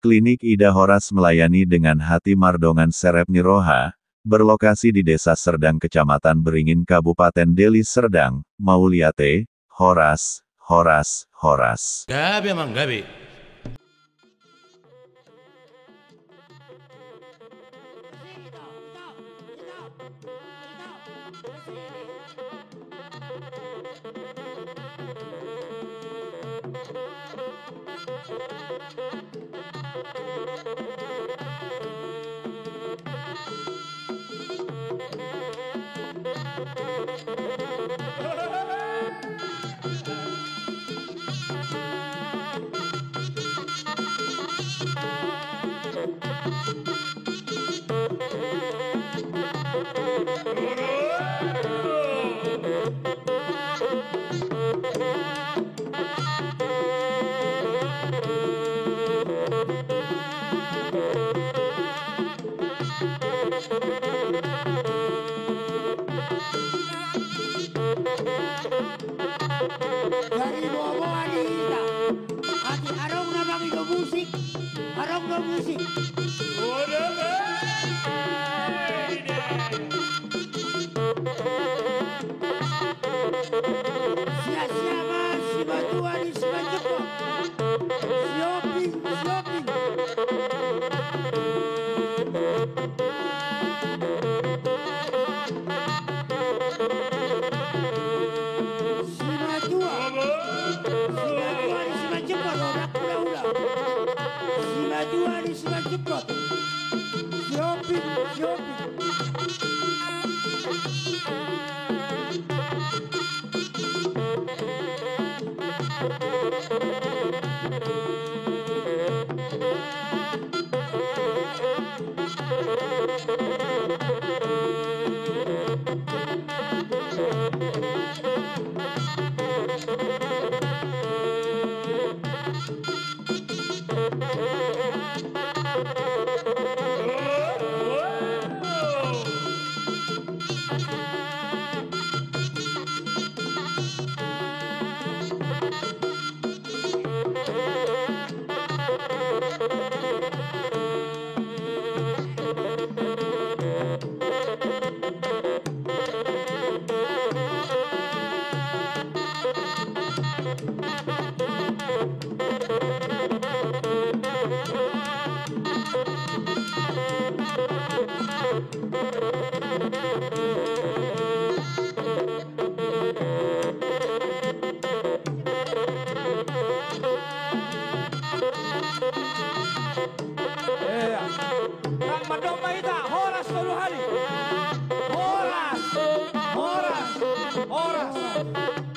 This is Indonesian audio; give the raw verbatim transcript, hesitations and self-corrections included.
Klinik Ida Horas melayani dengan hati Mardongan Serep Niroha, berlokasi di Desa Serdang Kecamatan Beringin Kabupaten Deli Serdang, Mauliate, Horas, Horas, Horas. Gabi emang Gabi. Dari bawa Anita, hati arong na makinig musik, arong na musik. Siya-siya si Batuan di Semanjoko, sioping, sioping. Dua di sebelah jepot, siopin, siopin. Kang Madong Maita, Horas Toluhani. Horas, Horas, Horas.